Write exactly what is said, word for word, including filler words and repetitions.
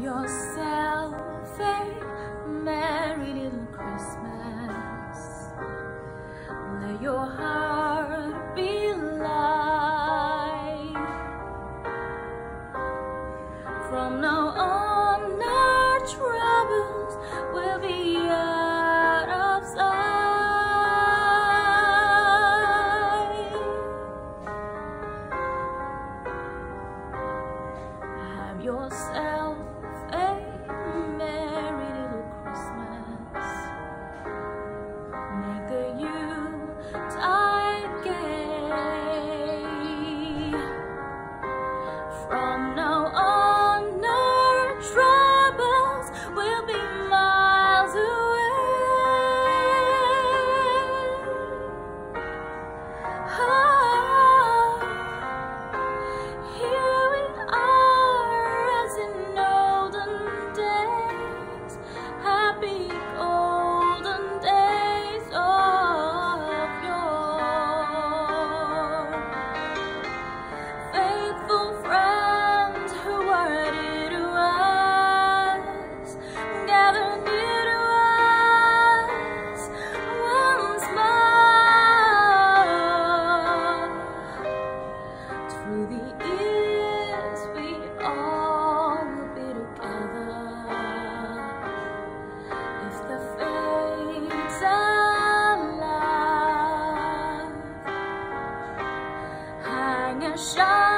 yourself a merry little Christmas. Let your heart be light. From now on, our troubles will be out of sight. Have yourself a merry little Christmas. Make the Yuletide gay. From now on, our troubles will be miles away. Oh, here we are as in olden days, happy golden days of yore. Faithful friends who were dear to us, gather near to us once more. Through the years we all will be together, if the fates allow. Hang a shine